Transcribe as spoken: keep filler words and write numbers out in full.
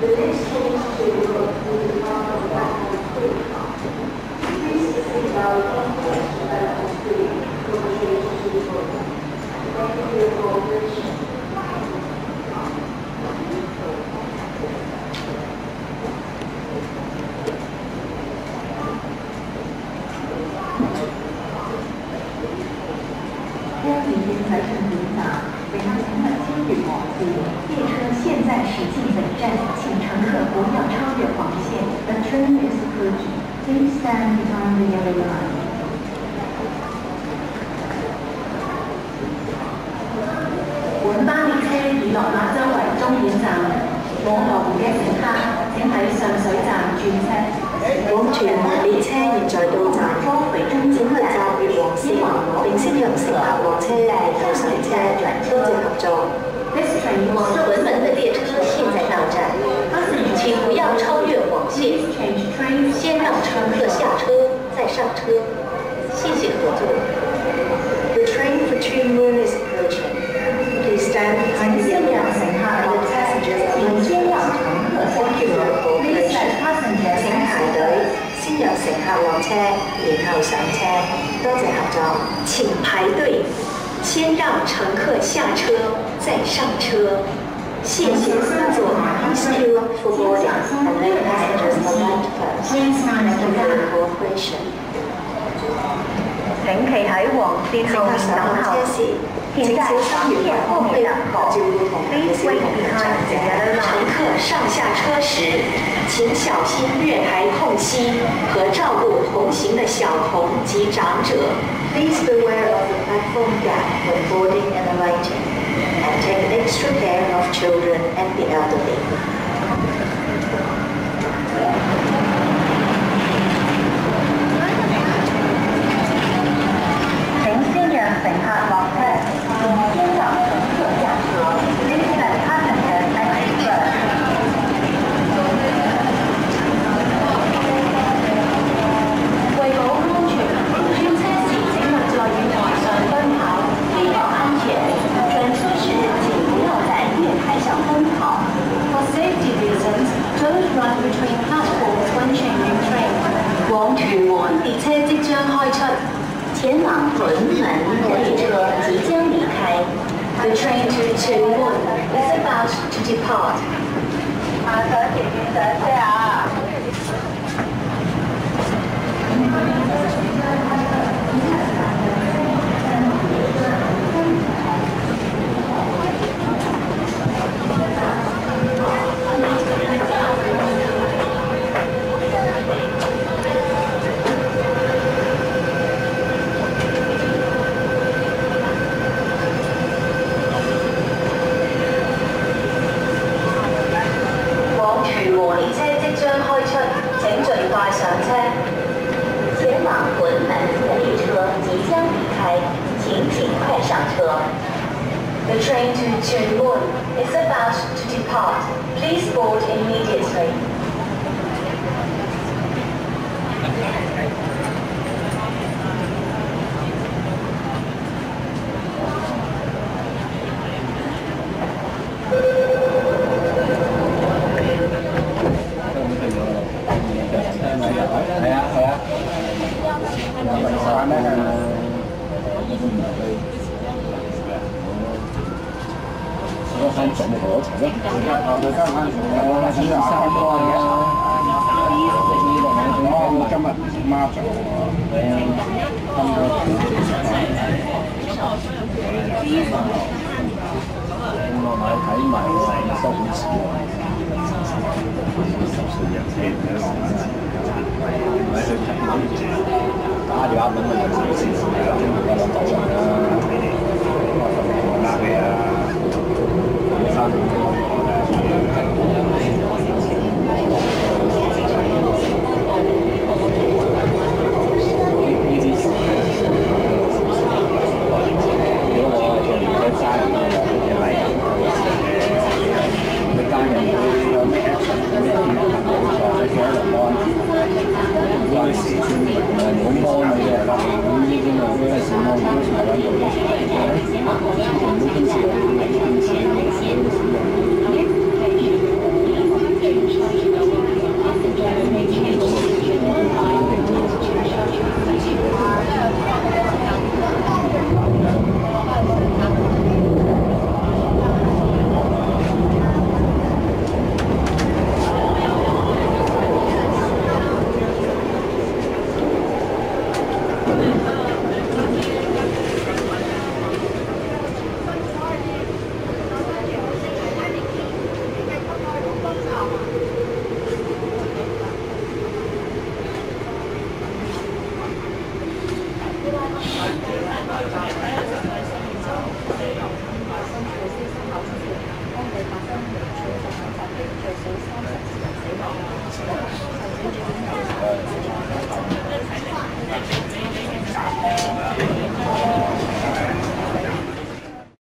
本班列車已落馬洲圍終點站，往羅湖嘅乘客請喺上水站轉車。 往屯門列車現在到站，請勿站越黃線，並先讓乘客落車然後上車。多謝合作。往屯門的列車現在到站，請不要超越黃線，先讓乘客下車再上車。謝謝合作。The train for Tuen Mun is approaching. Please stand behind the yellow line and the passengers are waiting. Thank you for your cooperation. 請排隊，先讓乘客落車，然後上車。多謝合作。請排隊，先讓乘客下車，再上車。謝謝合作。Please queue up for boarding and let passengers alight first. Thank you for your cooperation. 請企喺黃線路面等候。現在港鐵後面等候。Please wait behind the yellow line. 乘客上下車時，請小心月台空隙和照顧同行的小童及長者。Please beware of the platform gap when boarding and alighting, and take extra care of children and the elderly. 乘客落車，先讓乘客下車。Please let passengers exit first. 為保安全，轉車時請勿在月台上奔跑，以保安全。轉車時請不要在月台上奔跑。For safety reasons, don't run between platforms when changing trains. 往屯門列車即將開出。前往屯門的列車即將離開。The train to Tuen Mun is about to depart. 啊，上前面上車啊！The train to Tuen Mun is about to depart. Please board immediately. 係啊係啊。看整个流程，我哋今晚我先三個嘅，我今日孖做，咁個我買睇埋收好似十歲人聽嘅時間，買去睇打電話問問人哋先，我諗到啦，我打俾啊。 啊。